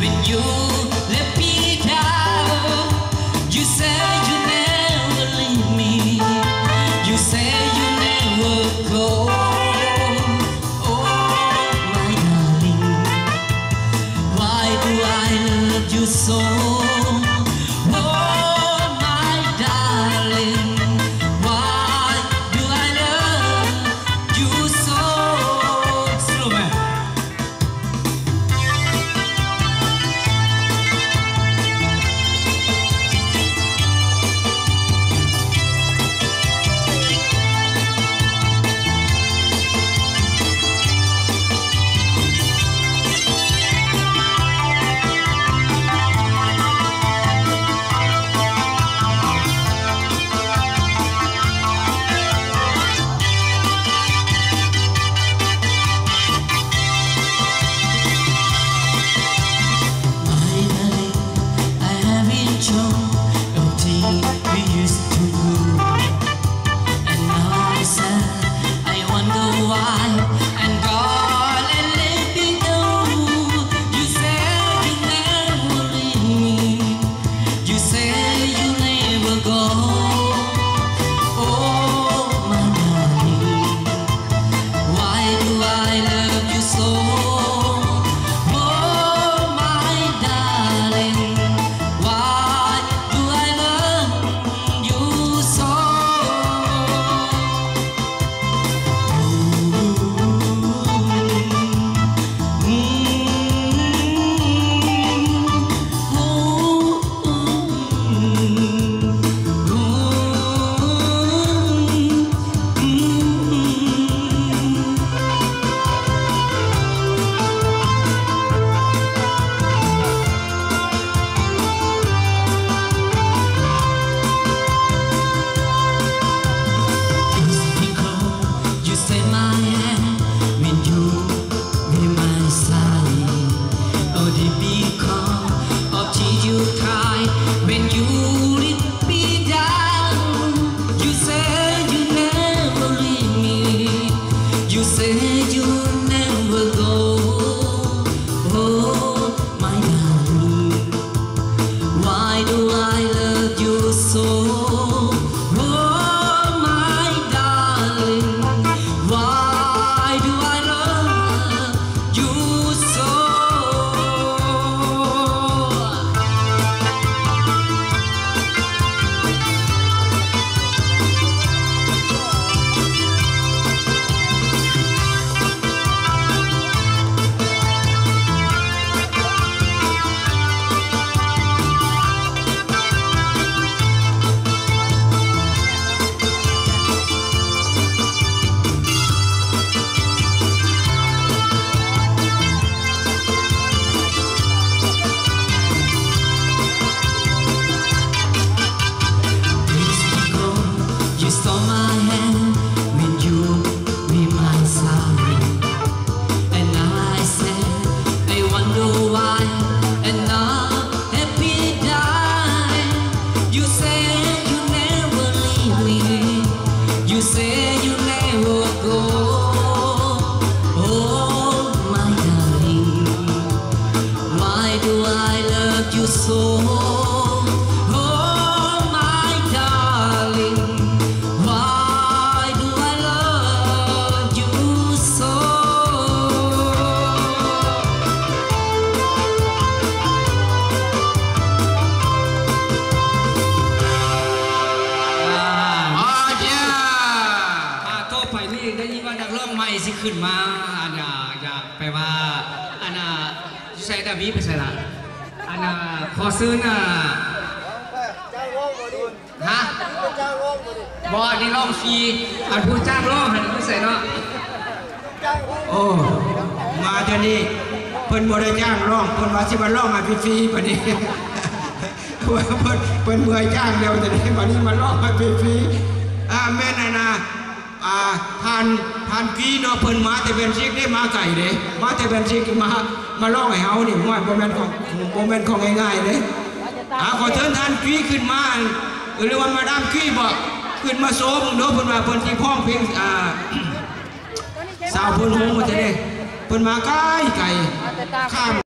when you let me down. You say you never leave me. You say you never go. Oh my darling, why do I love you so? ขึ้นมาอันจะแปลว่าอันใส่ดาวีไปใส่ละอันขอซื้อน่ะฮะบอดีร้องฟรีอันผู้จ้างร้องหันผู้ใส่เนาะโอ้มาเดี๋ยวนี้เพิ่นบ่ได้จ้างร้องเพิ่นว่าสิมาร้องให้ฟรีๆบัดนี้เพิ่นเมื่อยจ้างเดียวแต่นี้บัดนี้มาร้องให้ฟรีๆแม่นนะทานพี่เนาะเพิ่นมาแต่เป็นซิกได้มาไก่เด้มาแต่เป็นซิกมาร้องให้เฮานี่บ่แม่นของง่ายๆเด้ขอเชิญทานพี่ขึ้นมาหรือว่ามาดามพี่บ่ขึ้นมาโซมเนาะเพิ่นว่าเพิ่นสิพ้องเพลงสาวเพิ่นฮู้ว่าจะได้เพิ่นมาไกลข้าม